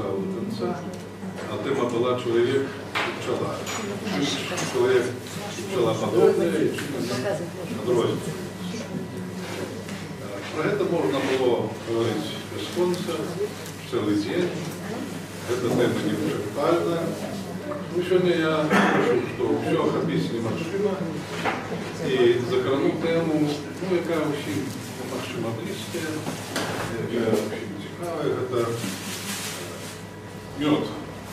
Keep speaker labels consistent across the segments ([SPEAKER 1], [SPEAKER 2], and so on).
[SPEAKER 1] сказал до конца, а тема была «Человек и пчела». Человек и пчела подобные, и подрозненные. Про это можно было говорить без конца целый день. Эта тема не вычерпальна. Ну, сегодня я решу, что все объясним Максима и закрану тему, ну, яка всім Максима близька, яка всім цікава, это мед.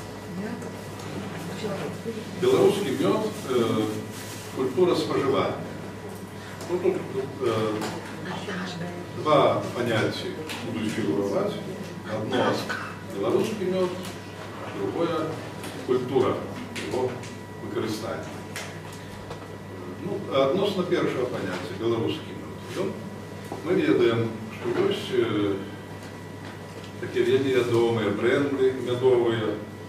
[SPEAKER 1] Белорусский мед, культура споживания. Ну, тут два понятия будут фигурировать. Одно белорусский мед, другое культура его використання. Ну, относно першого поняття белорусский мед. Ми ведаємо, що ось такі відомі бренди медові.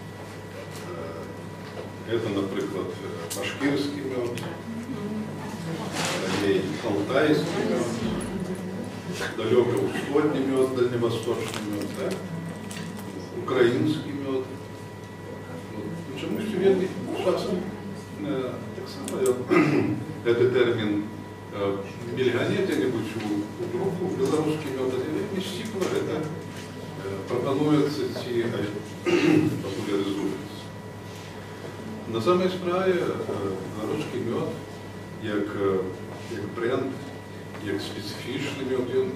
[SPEAKER 1] Это, например, башкирский мед, алтайский мед, далекоусходний мед, дальневосточный мед, да? Украинский мед. Чомусь він часом так само этот термин мільгане где-нибудь у групу белорусский мед, вельми стипло это пропонуется ці популяризується. На самой справе белорусский мед, як бренд, як специфічний мед, він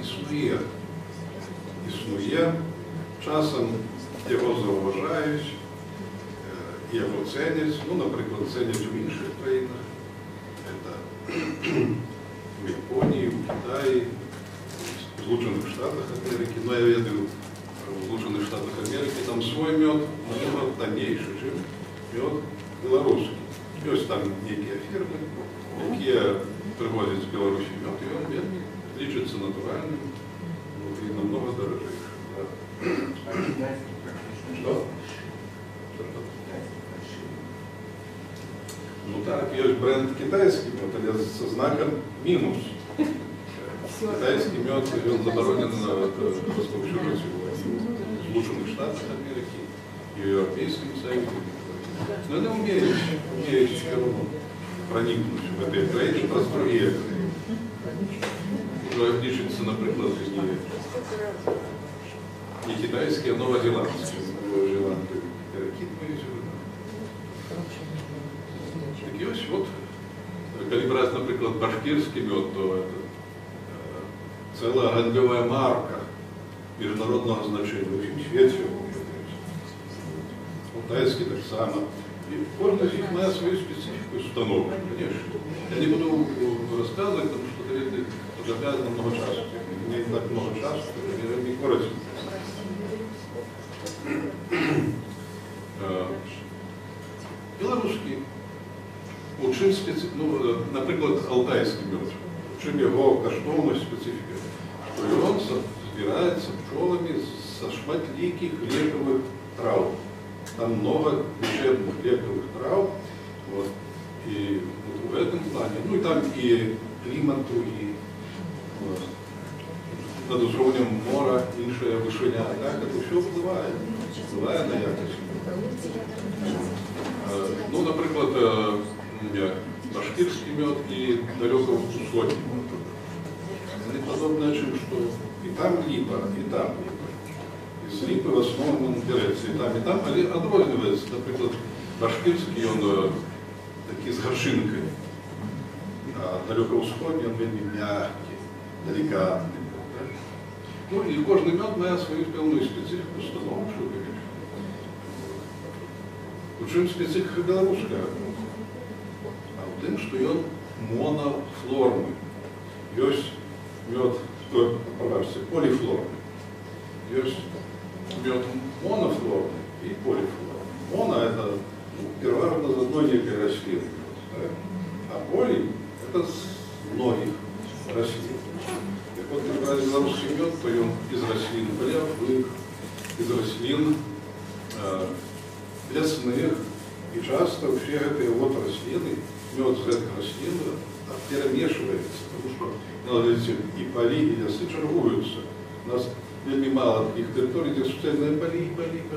[SPEAKER 1] існує. Часом його зауважають, його ценять, ну, наприклад, ценять в інших країнах. Это в Японії, в Китаї, в Злучених Штатах Америки. Но я ведаю, в Злучених Штатах Америки там свой мед намного тоннейший, чем мед белорусский. Есть там некие фирмы, які привозят с Беларуси мед, и он лечится натуральным, и намного дорожейшим. Да. Что? Ну так, есть бренд китайский мед, але со знаком минус. Китайский мед, он заборонен на распространение в Злучених Штатах Америки и в Европейском Союзе. Но она умеет все равно проникнуть в этой краине просторнее. Уже лечится, например, не китайский, а новозеландский. Новозеландский ракит мы так и вот, коли брать, например, башкирский мед, то это целая гандлевая марка международного значения в общем свете. Алтайский так само. И каждый из них має свою специфику установку, конечно. Я не буду рассказывать, потому что это подобляет много часу. Не так много часу, это не коротко. Белорусский, у чим ну, наприклад, алтайський мед, у чим його коштовність специфіка, що він збирається пчелами со шматликих лековых трав. Там много лечебных лековых трав, вот, и вот в этом плане, ну и там и климату, и вот, над уровнем мора, іншая вышиня, так, это все впливает на якость. Ну, например, башкирский мед и далекоусходний мед. Они подобное, чем что и там липа, и там липа. Из липы в основном он берется и там, але отрознивается. Например, башкирский, он такие с горшинкой, а далекоусходний, он вельми мягкий, деликатный. Да? Ну, и кожный мед має свою певную специфику, становчую, конечно. У чим специфика белорусская? А в тем, что он монофлорный. Есть мед, пожалуйста, полифлорный. Есть мед монофлорный и полифлорный. Моно – это переважно из одной некой рослины. Да? А поли – это с многих рослин. Так вот, когда белорусский мед, то он из рослин полевых, из рослин лесных, и часто все эти вот рослины, мед с этой рослины перемешивается, потому что и поли, и лесы чергуются. У нас вельми мало таких территорий, где суцельные поли.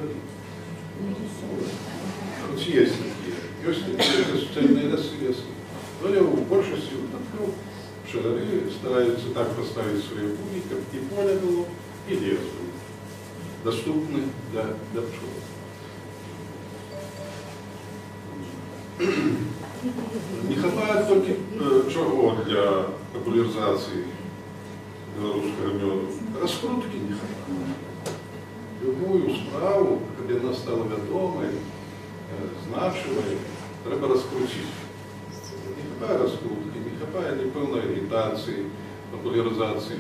[SPEAKER 1] Вот есть такие суцельные лесы. Но я в большинстве пчеляры стараются так поставить свои пули, как и поле было, и лес был доступны для пчел. Не хватает только чего для популяризации белорусского меду. Раскрутки не хватает. Любую справу, коли вона стала відомою, значимою, треба розкрутити. Не хватає розкрутки, не хватає ні певної агітації, популяризації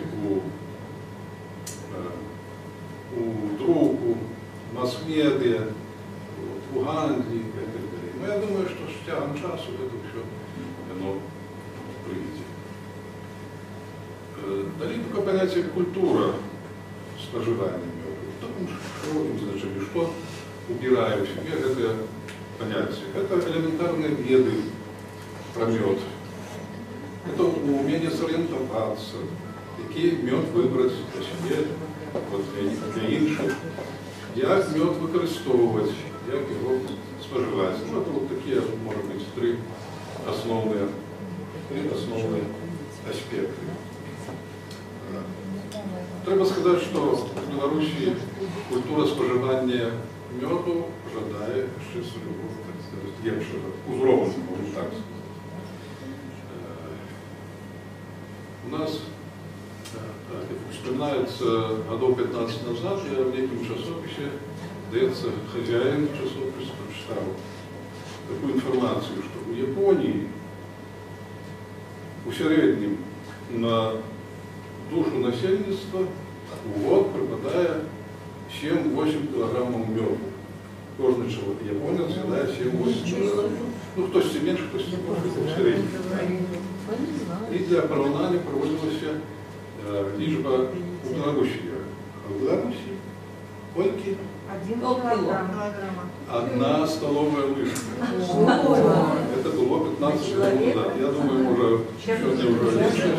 [SPEAKER 1] у друку, в масс-медиа, в гандлі і так далі. Но я думаю, що з тягом часу це все воно прийде. Далі таке поняття культура споживання меду. Потому что им значение, что убираю в себе это понятие. Это элементарные веды про мед. Это умение сориентоваться, какие мед выбрать для себе, вот для інших, як мед використовувати, як його споживати. Ну, это вот такие, может быть, три основные аспекты. Треба сказати, що в Білорусі культура споживання меду жадає ще свого, так сказати, ємшого, узрову, можна так сказати. У нас, вспоминается, годов 15 назад я в неком часописе, дается хозяин часописа, прочитал такую информацию, что в Японии в среднем на душу насельництва в год припадає 7-8 килограммов меду. Кожный человек японец съедает 7-8 килограммов. Ну, хтось це менше, хтось це більше, в середньому. І для порівняння проводилася лічба у Білорусі. А в Білорусі скільки?
[SPEAKER 2] 1 килограмм.
[SPEAKER 1] 1 столовая ложка. Это было 15 лет назад. Я думаю, уже сегодня уже лучшая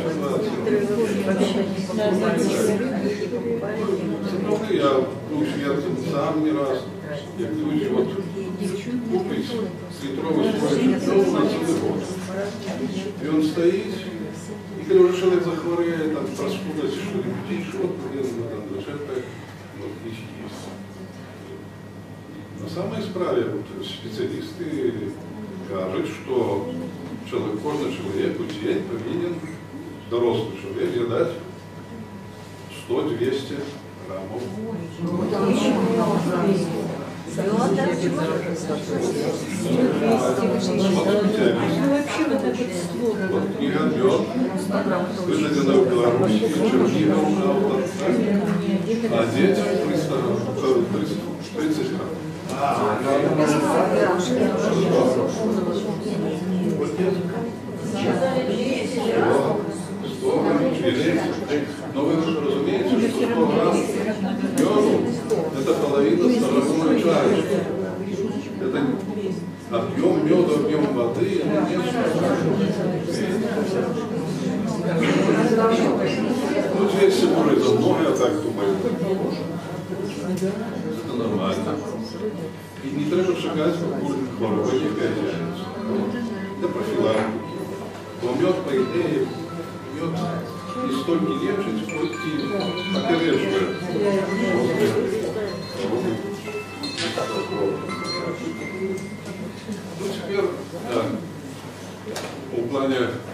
[SPEAKER 1] ситуация. Я был шведцем сам не раз. Я ключ вот купить литровый слой на целый год. И он стоит, и когда уже человек захворает, там простуда, что-нибудь еще, вот, там, зачерпает, вот, и есть. На самой справе вот, специалисты кажут, что кожный человек в день повинен, взрослый человек, съедать 100-200 граммов. Вот книга «Мед», вынайдена в Беларуси, Чернигов, а детям 30 грамм. Но вы разумеете, что 100 грамм меду – это половина столовой чашки. Это объем меда, объем воды, это не ну, здесь все может за много, я так думаю. Это нормально. И не треба шагать по культурных хворобах, для профилактики. Бо мед, по идее, мед не столько лечит, сколько опереживает. Ну, теперь, да, в плане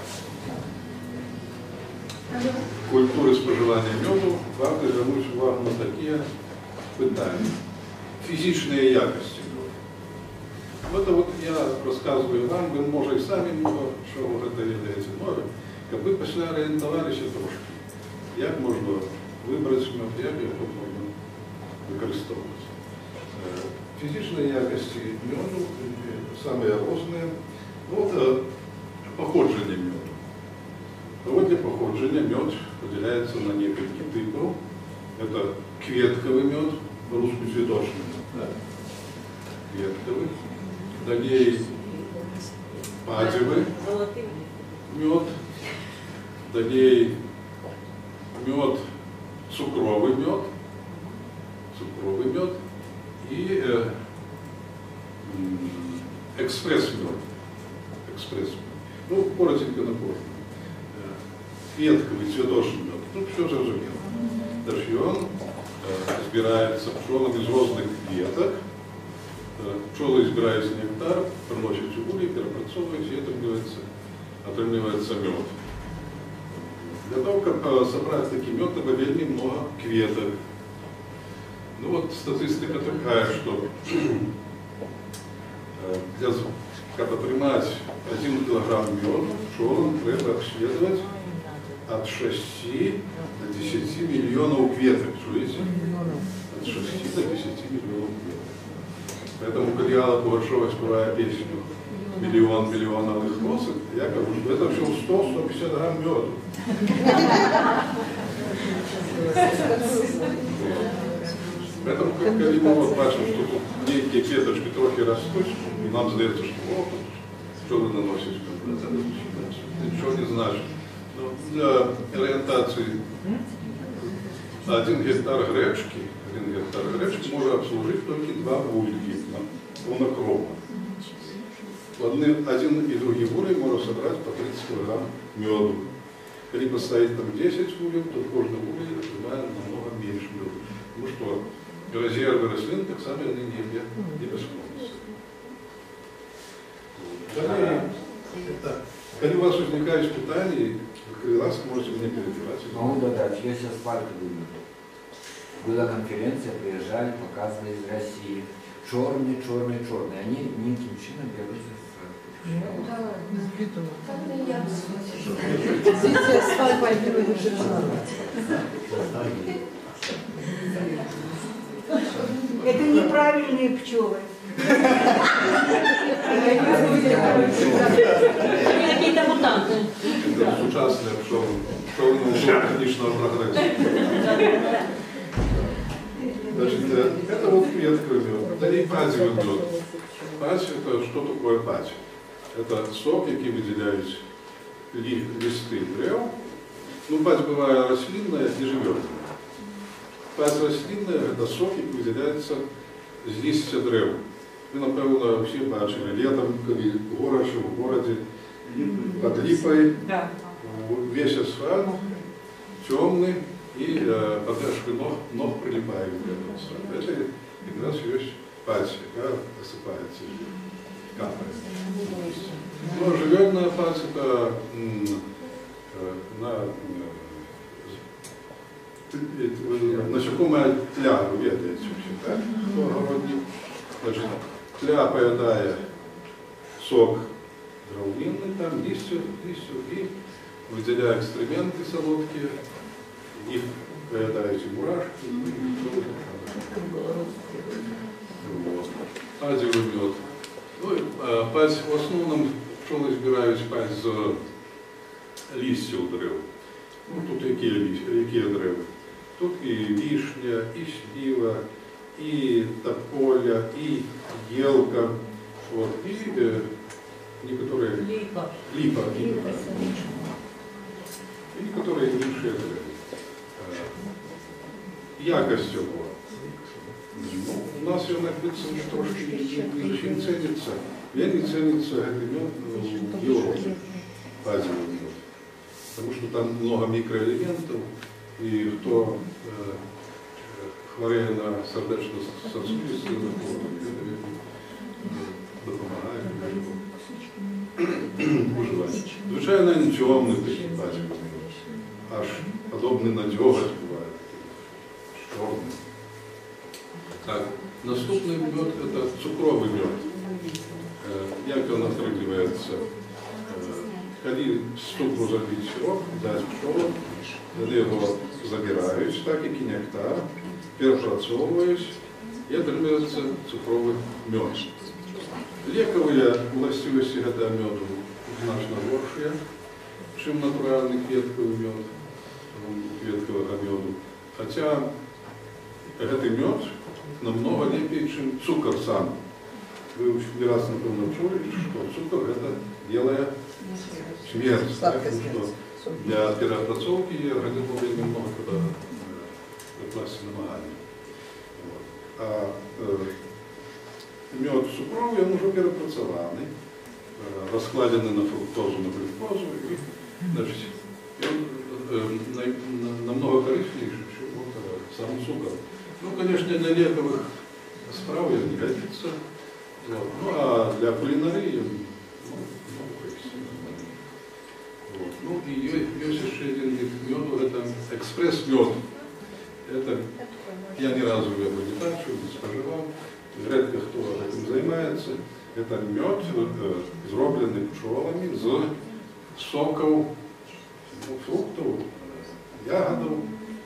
[SPEAKER 1] культуры споживания меду варто звернути увагу на такі питання. Физичные якости. Это вот я рассказываю вам, вы, может, и сами много чего это видите, но как бы пошли ориентовались трошки. Як можно выбрать мед, як його можно використовувати. Физичные якости меду самые разные. Вот походження меду. Для походження мед поделяется на несколько типов. Это кветковый мед, по-русски цветочный. Да? Кветковый. Далее падевый мед. Далее мед, цукровый мед. экспресс-мед. Ну, коротенько напомню. Кветковый, цветочный мед. Ну, все зрозумело. Значит, он избирается пчелами из розных веток. Пчелы избирают нектар, приносят улей, перепрацовывают, и отрывается мед. Для того, чтобы собрать такой мед, надо вельми много кветок. Ну вот статистика такая, что когда принимать 1 килограмм меда, пчелам треба обследовать от 6 до 10 миллионов кветок. Чуете? От 6 до 10 миллионов кветок. Поэтому, когда Алла Пугачева спевает песню «Миллион миллионов росок», я говорю, что это всего 100-150 грамм меда. Поэтому, когда мы вот бачим, что тут некие клеточки трохи растут, и нам сдается, что пчелы наносят мед, это ничего не значит. Но для ориентации 1 гектар гречки может обслужить только 2 вульки полнокровно. Один и другие вулей можно собрать по 30 кг меду. Если поставить там 10 вулей, то каждый вулей отнимает намного меньше меда. Потому что резервы рослин так само они не бесплодны. Далее, когда у вас возникают испытания, вы можете мне перебирать.
[SPEAKER 3] Могу додать, я сейчас пальцы думаю. Была конференция, приезжали, показывали из России. Черные. Они нынче мужчины берутся
[SPEAKER 2] Это неправильные пчелы.
[SPEAKER 4] Какие-то мутанты.
[SPEAKER 1] Это сучасные пчелы научно-технического прогресса. Значит, это вот кветковый мед. Далее пазевый мед. Пазь – это что такое пазь? Это сок, який выделяют листы древ. Ну, пазь бывает рослинная и животная. Пазь рослинная – это сок, який выделяется з листья древ. Ви, напевно, всі бачили летом, коли в городе под липой весь асфальт темный, и подошвы ног прилипают к этому асфальту. Это как раз есть пазь, яка осыпается, капает. Но животная пазь – это насекомая тля, вы ведаете вообще, так? Значит, тля, поедая сок древнинный, там листья, и выделяя экстременты солодкие, их поедают мурашки, вот. Пазевый мед. Ну, пазь в основном пчелы избирают пазь за листья у древ. Ну, тут какие древы. Тут и вишня, и слива, и тополя, и елка, вот, и некоторые липа, и некоторые меньшие древы. Якость его. У нас ее написано, что трошки не очень ценится. Я не ценится этот мед в Европе, пазевый мед. Потому что там много микроэлементов, и кто хвореє на сердечно-сосудистые захворювання, допомагає виживати. Звичайно, не темний такий пазевий мед, аж подобний на дьоготь буває, чорний. Так, наступний мед – это цукровый мед. Як он отримується? Коли ступу забить сироп, дать пчелам, вони його забирають, так як і нектар, перепрацовують, і отримується цукровий мед. Лековые властивости этого меду значно горшие, чем натуральный кветковый мед, кветкового меду. Хотя этот мед намного лепее, чем цукор сам. Вы не раз, напевно, чули, что цукор это делает смерть. Для перепроцовки организма очень много когда класть намагания. Вот. А мед цукровый, он уже перепрацованный, раскладенный на фруктозу, на глюкозу, и, значит, он намного коричневее, чем сам цукор. Ну, конечно, для лековых справ он не годится. Вот. Ну, а для кулинарии, вот. Ну, и есть еще один вид меда, это экспресс-мед. Это я ни разу его не бачу, не споживал. Редко кто этим занимается. Это мед, зроблений пчелами з соков фруктов, ягодов,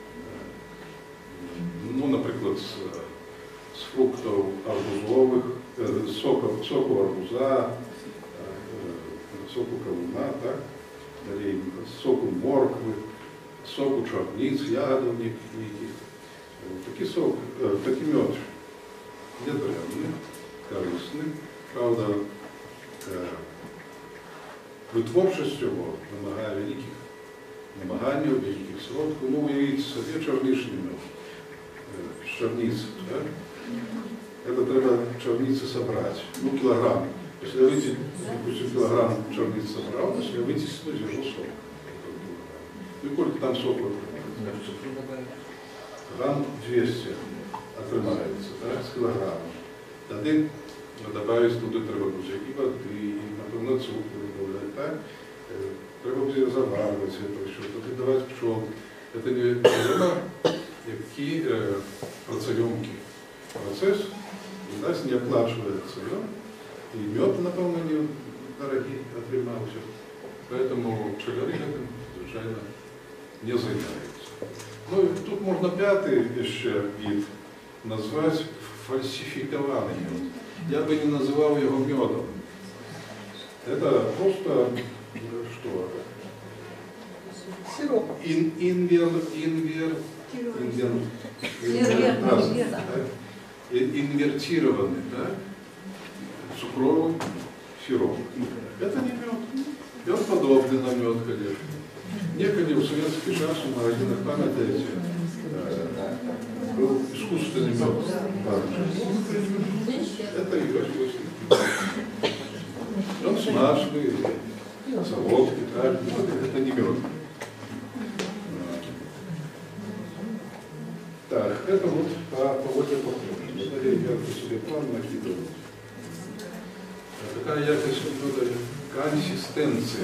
[SPEAKER 1] ну, наприклад, з фруктів арбузових, соку арбуза, соку кавуна, так? Далі соку моркви, соку чорниць, ягодів яких. Такий мед недорогий, корисний. Правда, витворчість його вимагає великих намагань, великих сроків. Ну, уявіть собі чорничний мед. Чорницы, да? Это треба чорницы собрать. Ну, килограмм. Если выйти, допустим, килограмм чорниц собрал, то если вытеснуть его сок. Ну, и сколько там сока? Грамм 200 отримається, так, з кілограму. Тоді добавить туди треба дуже і води, і, напевно, цукру додати, так? Треба буде заварювати це, тоді давати пчел. Це не треба, який працеемкий процес, у нас не оплачивается, и мед, напевно, не дорогий отримався. Поэтому пчелярі этим, звичайно, не займаються. Ну, и тут можно пятый еще вид назвать фальсификованный мед. Я бы не называл его медом. Это просто, что?
[SPEAKER 2] Сироп.
[SPEAKER 1] Инвертированный, да? Цукровый сироп. Это не мед. Мед подобный на мед, конечно. Некогда в советский час в магазинах, памятаете, был искусственный мед. Это его он смачный, солодкий, так, это не мед. Так, это вот по воде похоже. Я себе план накидывал. Такая якость меда, консистенция.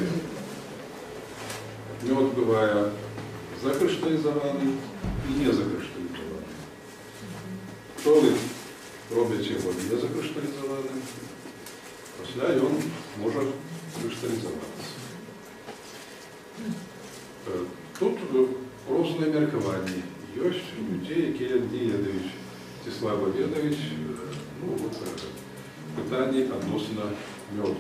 [SPEAKER 1] Мед бывает закришталізований и не закришталізований. Пчелы роблять його не закришталізованим, після він може кришталізуватися. Тут різне міркування. Є людей, які не ведають, Стеслав Леонідович, ну, вот, питання відносно меду.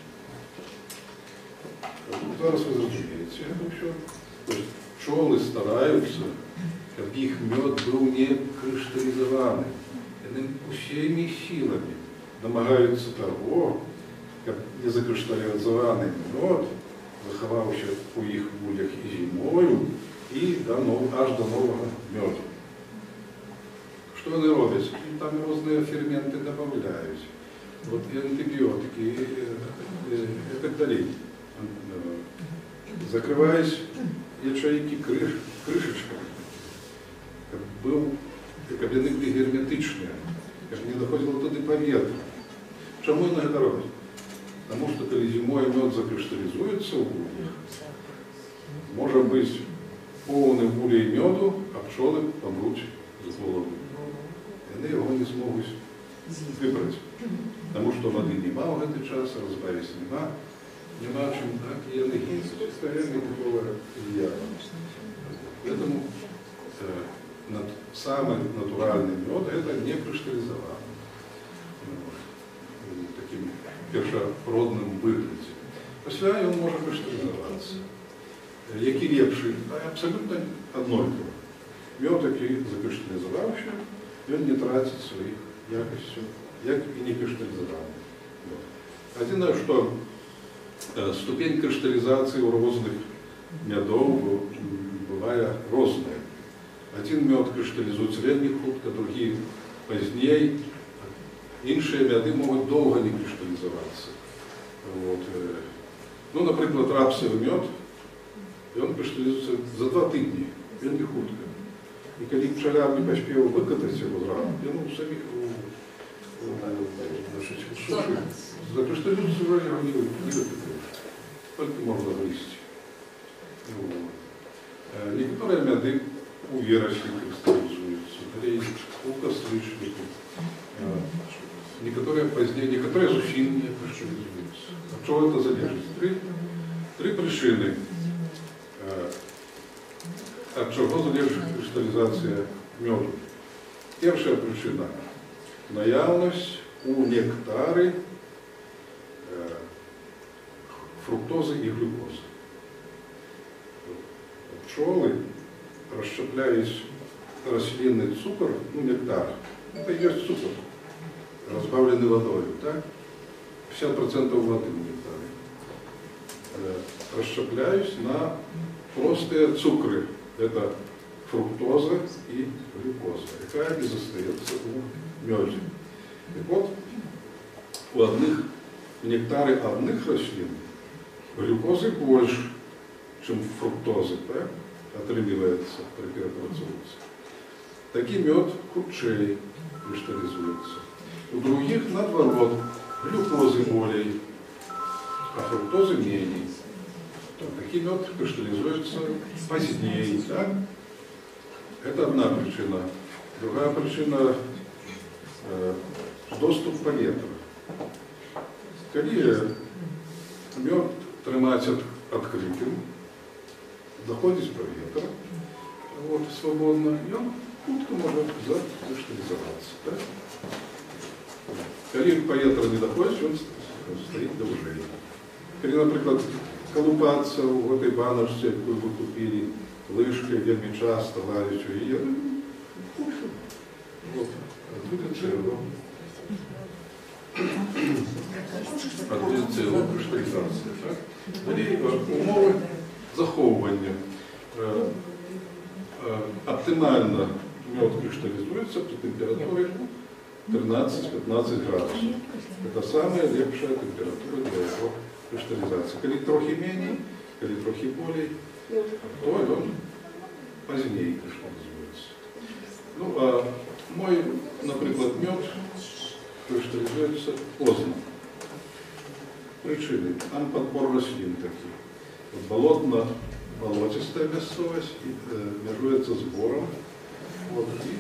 [SPEAKER 1] Зараз ви зрозумієте це все. Тобто пчоли стараються, щоб їх мед був не кришталізований. Вони усіми силами намагаються того, щоб не закришталізований мед заховався у їх будях і зимою, і аж до нового меду. Що вони роблять? Там різні ферменти додають. Вот и антибиотики, и так далее. Закрываясь ячейки крышечками, как они были герметичные, как не доходило туди повітря. Чому вони це роблять? Тому що коли зимою мед закришталізується у бульях, може бути повний булей меду, а пчоли помруть з голоду. Вони його не зможуть вибрати. Тому що води нема в цей час, розбавити нема чим, так, і вони гинуть. Це реально такого влияння. Поэтому самый натуральный мед – это не криштализованный. Таким першородним вигляді. Після він може кришталізуватися. Який ліпший? Абсолютно однаково. Мед, який закришталізувався, він не тратить своїх якостей, як і не кришталізований. Єдине, що ступень кришталізації у різних медов буває різна. Один мед кришталізується ранее хутко, другий позднее. іншыя мяды могуць доўга не крышталізавацца. Вот. Ну, напрыклад, рапсавы мёд, ён крышталізуецца за 2 тыдні, вельмі хутка. І калі пчаляр не паспеў выкатаць яго зразу, ён у саміх сушы закрышталізуецца ўжо яго не выкатаеш, толькі можна грызці. Некаторыя мяды у верасні крышталізуюцца, у кастрычніку. Некоторые позднее, некоторые зусім не крышталізуюцца. От чего это залежит? Три причины. От чего залежит кристаллизация меду? Первая причина – наявность у нектары фруктозы и глюкозы. Пчелы расщепляют рослинный цукор, ну нектар, это и есть цукор, разбавленный водой, так? 50% воды в нектаре. Расщепляюсь на простые цукры. Это фруктоза и глюкоза. Какая не остается у меда. И вот у одних нектары одних рослин глюкозы больше, чем фруктозы, так? Отрывается при перепроцовке. Такий мед худшей кристаллизуется. У других, наоборот, глюкозы более, а фруктозы менее. Такий мед кристаллизуется позднее. Так? Это одна причина. Другая причина – доступ поветра. Когда мед тримається открытым, заходит поветра, вот, свободно, и он хутко может закристаллизоваться. Так? Коли поветра не доходит, он стоит до уже. Коли, например, колупаться в этой баночке, яку вы купили, лыжкой, вельми часто лазить у ее, вот, будет целую. Будет целую кристаллизацию. Далі умови заховування. Оптимально мед кристаллизуется при температуре 13-15 градусов. Это самая лепшая температура для его кристаллизации. Коли трохи менее, коли трохи более, то он позднее кристаллизуется. Ну, а мой, например, мед кристаллизуется поздно. Причины. Там подбор рослин таких. Болотно-болотистая мясовость межуется сбором. Вот, и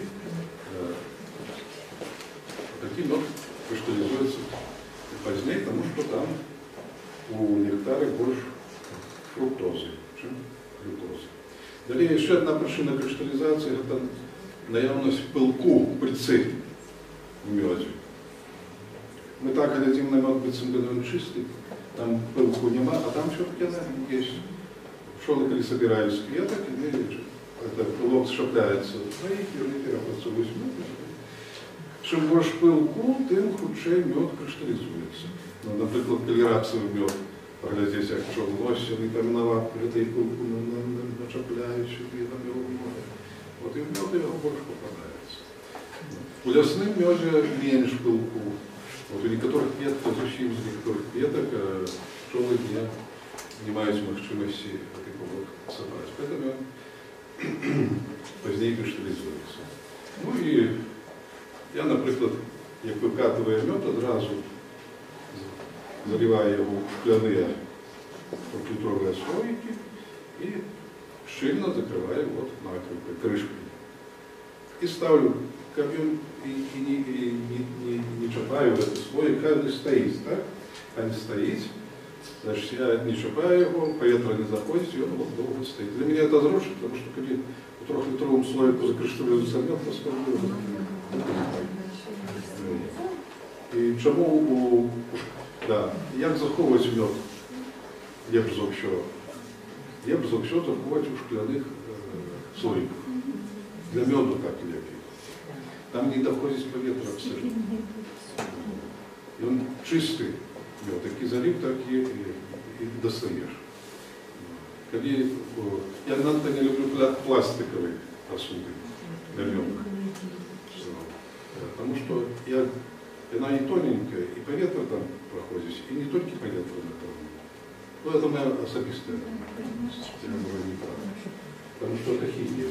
[SPEAKER 1] такой мед кристаллизуется позднее, потому что там у нектара больше фруктозы, чем глюкозы. Далее еще одна причина кристаллизации – это наявность пылку пыльцы в меде. Мы так глядим на мед, быцем он чистый, там пылку нема, а там все-таки она есть. Пчелы, когда собирают с кветок, это пылок сшапляется в своих, и они перепрацовывают мед. Чем больше пылку, тем худший мед кристаллизуется. Ну, например, коли рапсовый мед, поглядеть, как пчел носит, они там виноват, этой пылку начапляют, и там его море. Вот и в мед его больше попадается. У лесным меде меньше пылку. Вот у некоторых веток, зачем из некоторых веток пчелы не имеют возможности этой пылок собрать. Поэтому он позднее кристаллизуется. Ну и я, например, як викатываю мед, одразу заливаю его в шкляные двухлитровые слоики и щільно закрываю вот накрывкой, крышкой. И ставлю кабин и не чапаю в этот слой, хай не стоит, так? А не стоит, значит, я не чапаю его, поветра не заходит, и он вот долго стоит. Для меня это зручно, потому что когда в трехлитровом слоику закришталлизуется мед, то скажу, і чому як заховувати мед лепш за все? Лепш за все заховувати у шкляних слоїках. Для меду так лепше. Там не доходить повітря абсолютно. І він чистий мед, який залив, так і достаєш. Я надто не люблю пластикові посуди для меда. Потому что я она и тоненькая, и по ветру там проходишь, и не только по ветру на траву. Ну, это моя особистая, я говорю, неправда. Потому что это химия.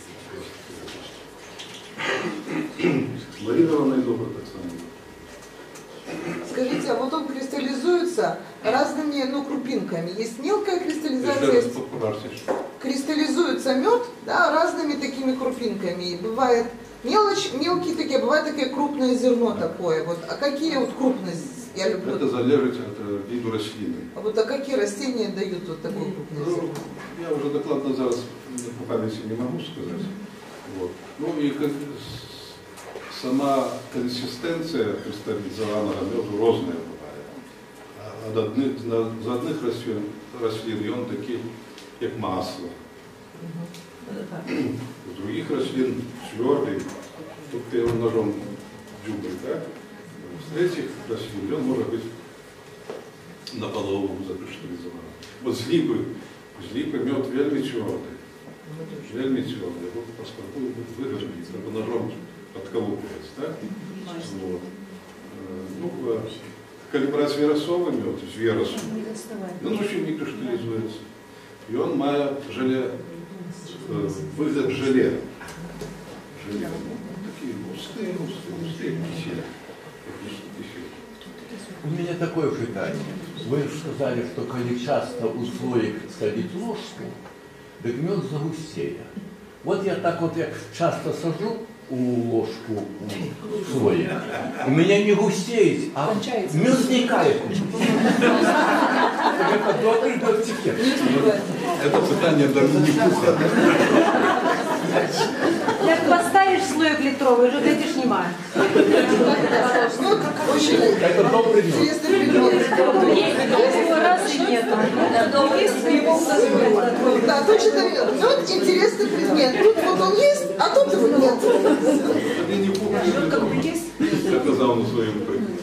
[SPEAKER 1] Маринованный добр так само.
[SPEAKER 5] Скажите, а вот он кристаллизуется разными, крупинками. Есть мелкая кристаллизация,
[SPEAKER 1] Еще раз
[SPEAKER 5] есть...
[SPEAKER 1] попробуйте.
[SPEAKER 5] Кристаллизуется мед, да, разными такими крупинками. И бывает мелкие такие, бывает такое крупное зерно такое. Вот. А какие вот крупность? Я люблю.
[SPEAKER 1] Это залежит от виду рослины.
[SPEAKER 5] А какие растения дают вот такое крупное зерно?
[SPEAKER 1] Я уже докладно зараз по памяти не могу сказать. Вот. Ну и сама консистенция кристаллизованного меду разная бывает. За одних рослин он такий, как масло. У других рослин твердый, тут ты его ножом дюбай, так? С третьих рослин он может быть наполовину закриштализован. Вот с липы мед вельми твердый. Вельми твердый. Вот поскольку выгорбить, как бы ножом подколупывается, так? Вот. Ну, коли брать веросовый мед, то есть веросу, он очень не кришталлизуется. И он має выгляд желе. Желе. Такие густые кисель.
[SPEAKER 6] У меня такое питание. Вы сказали, что коли часто у слоек ставить ложку, так мед загустеет. Вот я так вот, я часто сажу у ложку в слоек, у меня не густеет, а мед сникает. Это добрый этикет.
[SPEAKER 1] Это питание даже не пухло.
[SPEAKER 2] Так поставишь слоек литровый, уже эти снимают.
[SPEAKER 6] Это добрый мед.
[SPEAKER 5] Интересный предмет.
[SPEAKER 2] Раз и нету.
[SPEAKER 5] Да, точно мед. Мед интересный предмет. Тут вот он есть, а тут его нет.
[SPEAKER 1] Это не пухло. Я сказал на своем примере.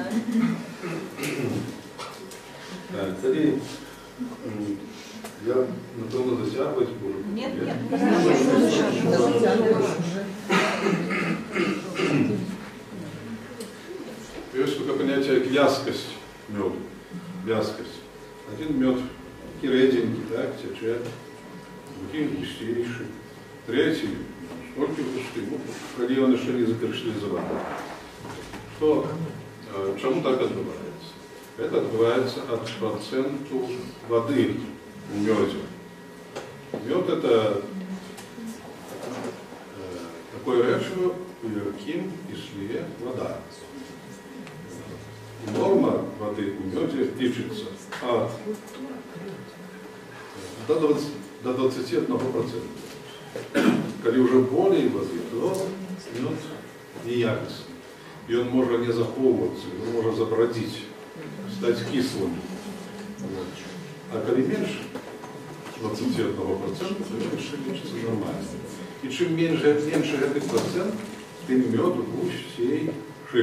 [SPEAKER 1] Так, тоді я, напевно, затягувати буду.
[SPEAKER 2] Нет.
[SPEAKER 1] Есть такое понятие, как вязкость меда. Вязкость. Один мед такий реденький, так, течет, другий густейший, третий только густый, коли он еще не закриштализован. Что, чему так отбывается? Это отбывается от процента воды в меде. Мед это такое речиво, у яким існує вода. Норма воды у меде тичется до 21%. Коли уже более воды, то мед неякостный. И он может не заховываться, он может забродить, стать кислым. А коли меньше 21%, то меньше лечится нормально. И чем меньше этот процент, тем мед густейший.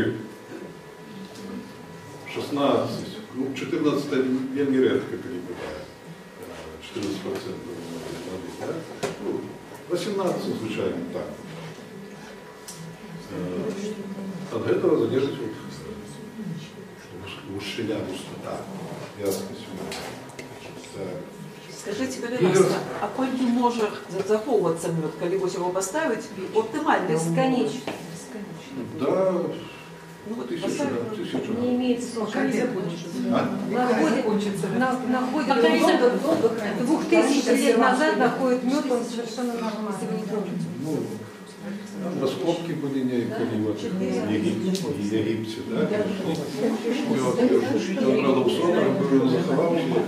[SPEAKER 1] 16, 14 вельми редко, коли бывает. 14% воды, да? 18 звичайно так. От этого залежить гущина, густота, вязкость.
[SPEAKER 7] Скажите, пожалуйста, а кольки може заховуватися мед, коли ось його поставить, оптимально?
[SPEAKER 2] Бесконечно.
[SPEAKER 1] Да,
[SPEAKER 7] Ну, вот
[SPEAKER 1] тысячу
[SPEAKER 7] поставить
[SPEAKER 1] раз, тысячу
[SPEAKER 2] Не
[SPEAKER 1] раз.
[SPEAKER 2] имеет срока.
[SPEAKER 7] Находит
[SPEAKER 2] 2000 лет назад находит мед, он совершенно нормальный.
[SPEAKER 1] Ну, раскопки были некоторые вот в Египте, да? Он брал аукционы, был заховавший.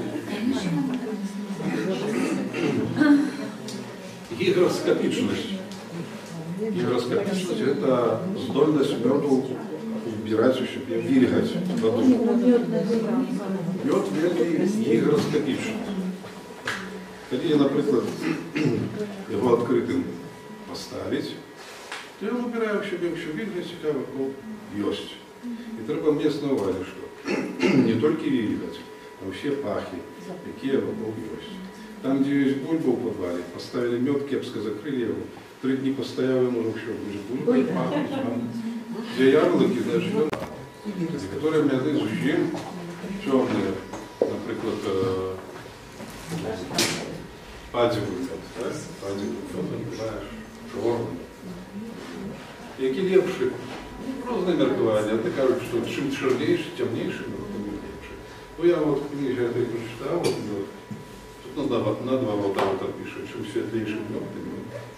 [SPEAKER 1] Гигроскопичность. Гигроскопичность – это здольность меду убирать, вильгать воду. Мед вельми гигроскопичный. Коли я, например, его открытым поставить, то я выбираю, щоб вільгать, яка вокруг есть. И треба местную увагу, что не только вильгать, а вообще пахи, какие вокруг есть. Там, где есть бульба в подвале, поставили мед, кепско закрыли его, 3 дни постоял, ему уже все будет бульба, пахнуть. Где ярлыки, даже некоторые меды зовсім чорні, наприклад, падзевий мед, так? Падзевий мед, називаєш чорний. Які ліпші? Розне міркування. Одні кажуть, що чим чорніше, темніше, тим ліпше. Ну я от книжі этой прочитав, от, тут на два вода пише, чим світліший мед, тим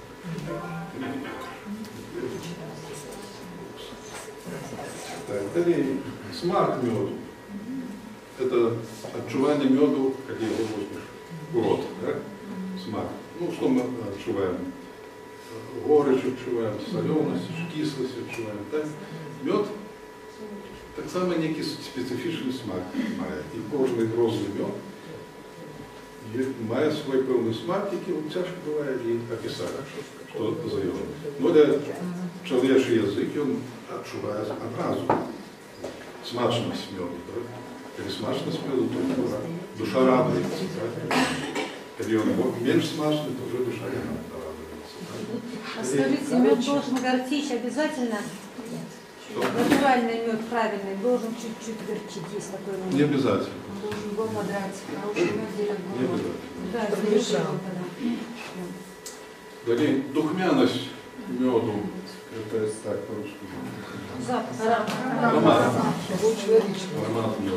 [SPEAKER 1] так, далее, смак меду. Это отчувание меду, как его возьмешь в рот, да? Смак. Ну, что мы отчуваем? Горечь отчуваем, соленость, кислость отчуваем, так? Мед так само некий специфичный смак має. І кожний розовий мед має свій певний смак, який тяжко буває і описати, що за його. Ну, для чоловічий язик, він відчуває одразу смачність меду. Коли смачність меду, то душа радується. Коли він менш смачний, то вже душа не радується.
[SPEAKER 2] А скажите, мед должен горчить обязательно? Натуральный мед, правильный, должен чуть-чуть горчить, есть такой момент.
[SPEAKER 1] Не обязательно.
[SPEAKER 2] Должен его подрать. Хороший мед делать
[SPEAKER 1] Не
[SPEAKER 2] голову.
[SPEAKER 1] обязательно.
[SPEAKER 2] Да, это его тогда.
[SPEAKER 1] Далее, духмяность меду, это так по-русски.
[SPEAKER 2] Запах.
[SPEAKER 1] Аромат.
[SPEAKER 5] Человеческий.
[SPEAKER 1] Аромат меда.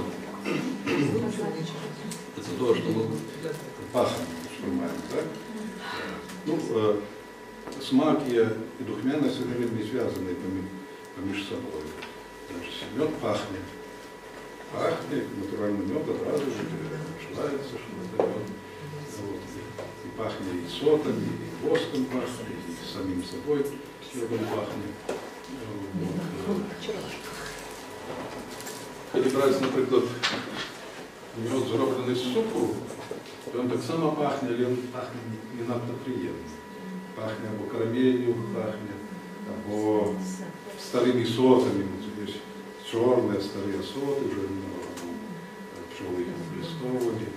[SPEAKER 1] Это то, что мы пахнем, вспоминаем, так? Ну, смак и духмяность, это не связаны поміж собой. Значит, мед пахнет. Пахнет, натуральный мед одразу же ощущается, что это мед. Вот. И пахнет и сотом, и воском пахнет, и самим собой медом пахнет. Вот. Коли брать, наприклад, мед, зроблений з цукру, то він так само пахне, але він пахне не надто приємно. Пахне або карамелью, пахне, або старыми сотами. Вот здесь черные старые соты, уже пчелы их облистовывали.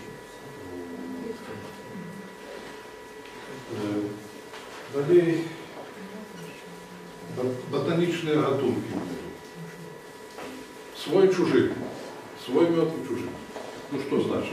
[SPEAKER 1] Далее ботаничные гатунки меду. Свой чужий. Свой мед и чужий. Ну что значит?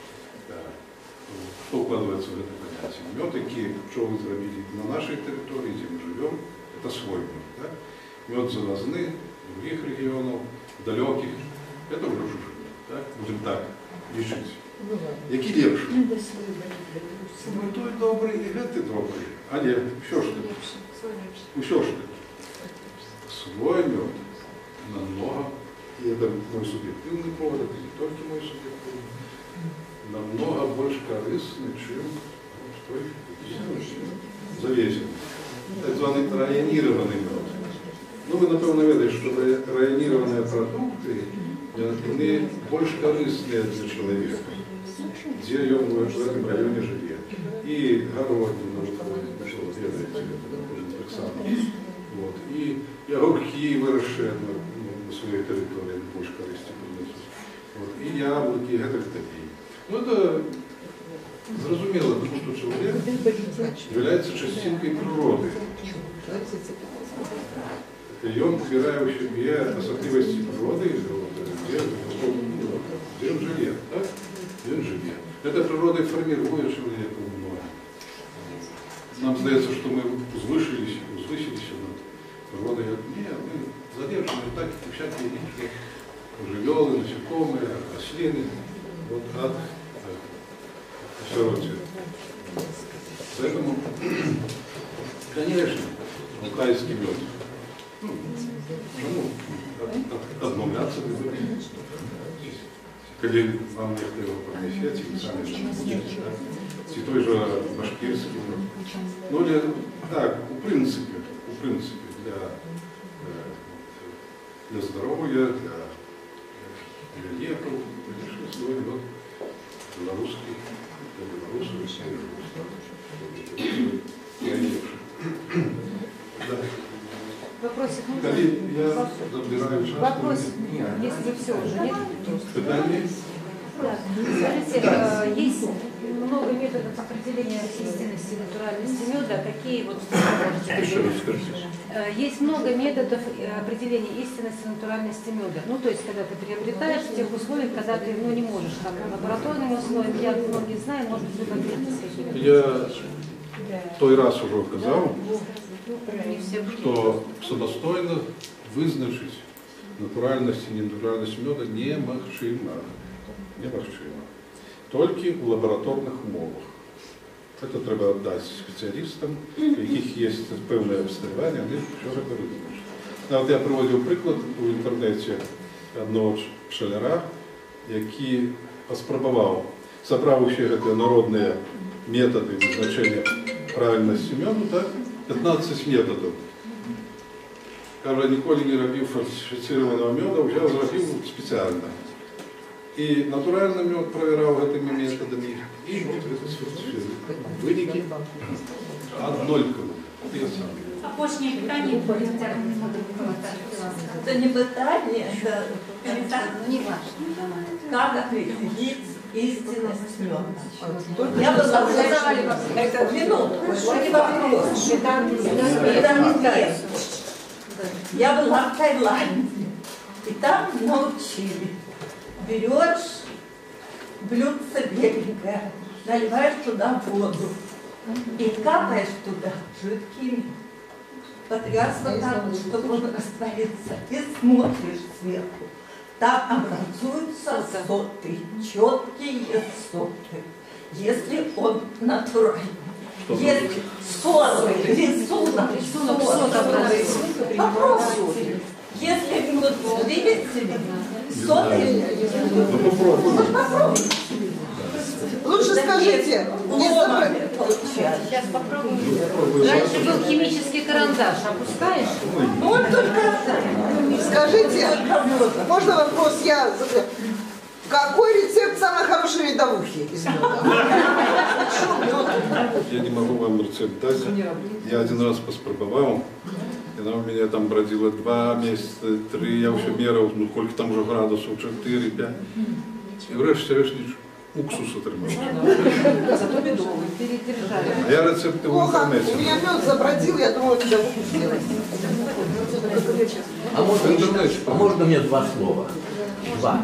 [SPEAKER 1] Что укладывается в это понятие? Мед, який пчелы зробили на нашей территории, где мы живем, это свой мед. Да? Мед завозный, других регионов, далеких, это уже чужой мед. Да? Будем так лічити. Які ліпші? Ну, той добрий, і геть добрий. Але все ж таки. Все ж таки. Свой мед намного, и это мой субъективный повод, это не только мой субъективный, намного больше корыстный, чем той завезенный. Так званый районированный мед. Ну, вы, напевно, ведаете, что районированные продукты, они больше корыстные для человека, где он в этом районе живет. И городина, вот, ведаете, так само. Вот. И огурки выросшие на своей территории больше корысти принесут. Вот. И яблоки, и это такие. Ну, это зрозуміло, тому що чоловік является частинкой природы. И он вбирає в себе особливости природы, где он живет, так? Где он живет. Эта природа формирует человека много. Нам здається, что мы возвысились над природой. Нет, мы задержаны так, как всякие живелы, насекомые, рослины, вот от сироте. Поэтому, конечно, украинский мед. Отмовляться не будете. Когда вам некто его принесете, вы сами же будете, да? И той же башкирский. Ну, или, так, в принципе, для здоровья, для леков, конечно, свой мед белорусский,
[SPEAKER 2] Вопросик
[SPEAKER 1] Коли
[SPEAKER 2] можно?
[SPEAKER 1] я забираю час,
[SPEAKER 2] Вопрос,
[SPEAKER 3] Нет.
[SPEAKER 2] если все уже нет.
[SPEAKER 1] питання.
[SPEAKER 2] Скажите, есть много методов определения истинности и натуральности меда. Какие вот есть много методов определения истинности и натуральности меда. Ну, то есть, когда ты приобретаешь в тех условиях, когда ты не можешь там лабораторными условиями, я многие знаю, может быть, вы конкретно скажите.
[SPEAKER 1] Я той раз уже казав, что самостойно визначить натуральность и ненатуральность меда немагчыма. Немагчыма. Тільки у лабораторних умовах. Це треба віддати спеціалістам, у яких є певне обстеження, вони що робити. От я приводив приклад у інтернеті одного пчеляра, який спробував, собравши народні методи визначення правильності меду, так, 15 методів. Каже, ніколи не робив фальсифицированого меда, вже зробив спеціально. И натуральный мед проверял этими методами, и вот выники однолького.
[SPEAKER 4] А после питания
[SPEAKER 8] это не питание, это
[SPEAKER 2] не важно.
[SPEAKER 8] как определить истинность меда. Я была это минутку, не вопрос. Я была в Таиланде, и там научили. Берешь блюдце беленькое, наливаешь туда воду и капаешь туда жидкий мед. Потряс вот так, чтобы он растворился, и смотришь сверху. Там образуются соты, четкие соты, если он натуральный. Если соты, рисунок, попробуйте. Если мед двигатель, соты, попробуйте.
[SPEAKER 5] Лучше скажите, не забывайте.
[SPEAKER 2] Сейчас попробуем. Раньше был химический карандаш. Опускаешь?
[SPEAKER 8] Вот только
[SPEAKER 5] Скажите, можно вопрос я задаю? Какой рецепт самой хорошей медовухи из меда?
[SPEAKER 1] Я не могу вам рецепт дать. Я один раз поспробовал. И она у меня там бродила 2 месяца, 3, я все мерил, ну сколько там уже градусов, 4, 5. И врешті-решт уксус отримав.
[SPEAKER 7] Зато медовый.
[SPEAKER 2] Передержали.
[SPEAKER 1] А я рецепты в
[SPEAKER 5] Плохо,
[SPEAKER 1] интернете.
[SPEAKER 5] у меня мед забродил, я думала, медовуху сделать.
[SPEAKER 6] А можно мне 2 слова? 2.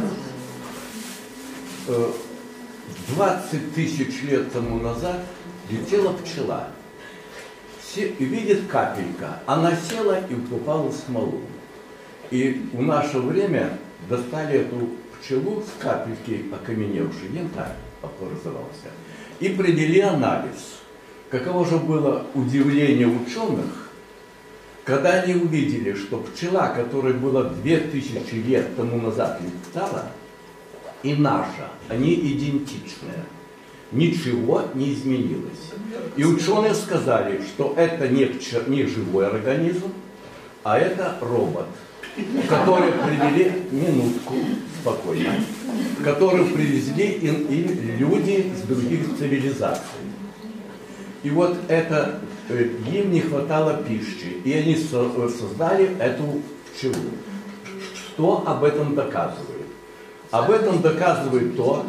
[SPEAKER 6] 20 тысяч лет тому назад летела пчела. И видит капелька, она села и упала в смолу. И в наше время достали эту пчелу с капельки окаменевшей, янтарь образовался, и провели анализ. Каково же было удивление ученых, когда они увидели, что пчела, которая была 2000 лет тому назад летала, и наша, они идентичные. Ничего не изменилось. И ученые сказали, что это не живой организм, а это робот, который привели, минутку, спокойно, который привезли и люди с других цивилизаций. И вот это, им не хватало пищи, и они создали эту пчелу. Что об этом доказывает? Об этом доказывает то,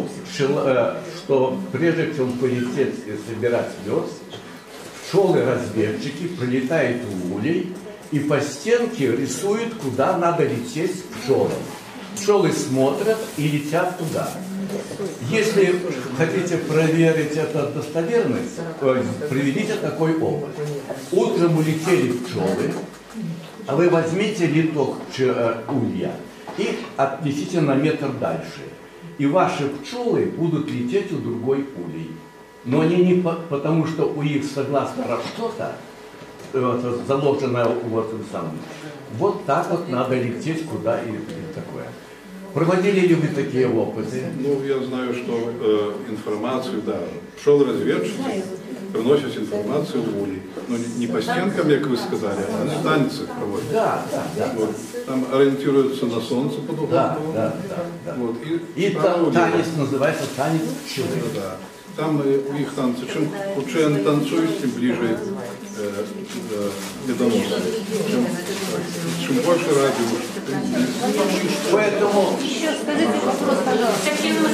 [SPEAKER 6] что прежде чем полететь и собирать мед, пчелы-разведчики прилетают в улей и по стенке рисуют, куда надо лететь пчелам. Пчелы смотрят и летят туда. Если хотите проверить эту достоверность, приведите такой опыт. Утром улетели пчелы, а вы возьмите литок улья и отнесите на метр дальше. И ваши пчелы будут лететь у другой улей. Но они не потому, что у них согласно расчета заложено вот самым. Вот так вот надо лететь куда и такое. Проводили ли вы такие опыты?
[SPEAKER 1] Ну, я знаю, что информацию, да, пчелы-разведчики приносят информацию в улей. Но не по стенкам, как вы сказали, а на станциях проводят.
[SPEAKER 6] Да.
[SPEAKER 1] Вот. Там ориентируются на солнце под углом.
[SPEAKER 6] Да.
[SPEAKER 1] Вот.
[SPEAKER 6] И там танец называется танец пчелы.
[SPEAKER 1] Да. Там у них танцы, чем учен танцуют, тем ближе медоносов. Чем больше радиус,
[SPEAKER 6] Поэтому
[SPEAKER 2] Еще скажите вопрос, пожалуйста.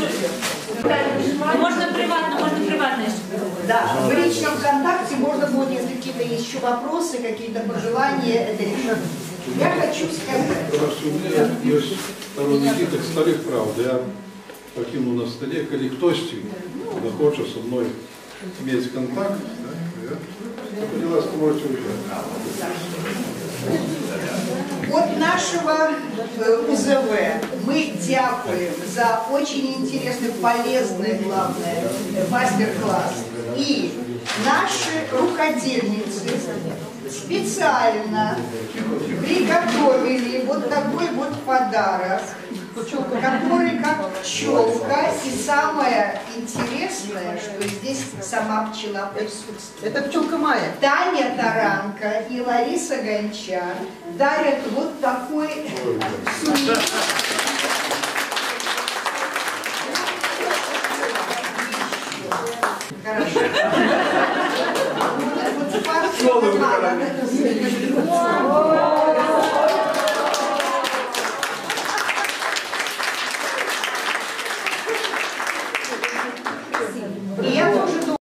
[SPEAKER 4] Можно приватно.
[SPEAKER 9] Да, в личном контакте можно будет, если какие-то есть еще вопросы, какие-то пожелания, это решить. Я хочу сказать.
[SPEAKER 1] Просто у меня есть пару визиток старых, правда, я покинул на столе, коли хтось захочет со мной иметь контакт, да, я поделась, что можете уезжать.
[SPEAKER 9] От нашего УЗВ мы дякуем за очень интересный, полезный, главное, мастер-класс. И наши рукодельницы специально приготовили вот такой вот подарок, который как пчелка. И самое интересное, что здесь сама пчела присутствует.
[SPEAKER 5] Это пчелка Майя.
[SPEAKER 9] Таня Таранка и Лариса Гончар дарят вот такой сувенир.